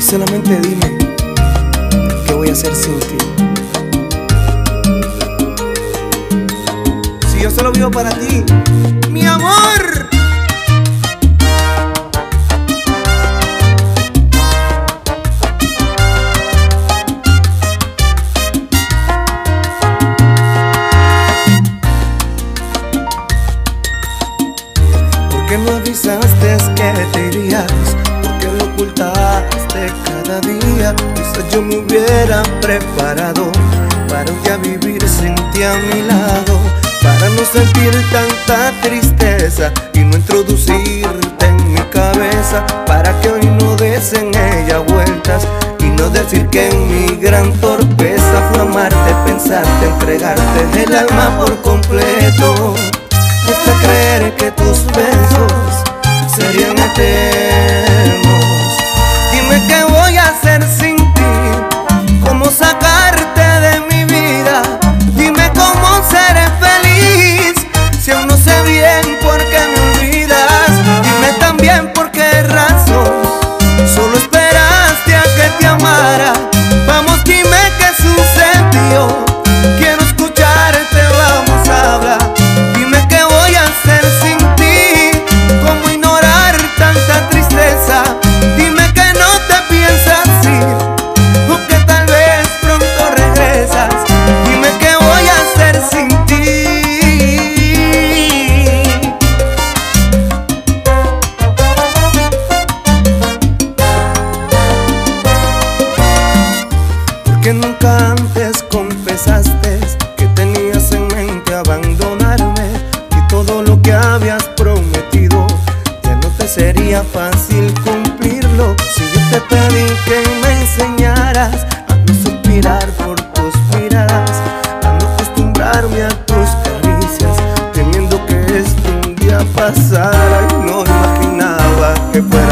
solamente dime, ¿qué voy a hacer sin ti? Si yo solo vivo para ti, mi amor. ¿Por qué no avisaste que te irías? ¿Por qué lo ocultaste cada día? Quizás yo me hubiera preparado para un día vivir sin ti a mi lado, para no sentir tanta tristeza y no introducirte en mi cabeza, para que hoy no des en ella vueltas y no decir que en mi gran torpeza fue amarte, pensarte, entregarte el alma por completo, hasta creer que tus besos serían eternos. Dime qué voy a hacer sin ti, cómo sacarte de mi vida. Dime cómo seré feliz si aún no sé bien por qué me olvidas. Dime también por qué razón solo esperaste a que te amara. Vamos, dime qué sucedió, quiero escucharte, vamos a hablar. Dime qué voy a hacer sin ti, cómo ignorar tanta tristeza. Dime que no te piensas ir, o que tal vez pronto regresas. Dime qué voy a hacer sin ti. Porque nunca antes confesaste que tenías en mente abandonarme, y todo lo que habías prometido ya no te sería fácil cumplirlo. Si yo te pedí que me enseñaras a no suspirar por tus miradas, a no acostumbrarme a tus caricias, temiendo que esto un día pasara, y no imaginaba que fuera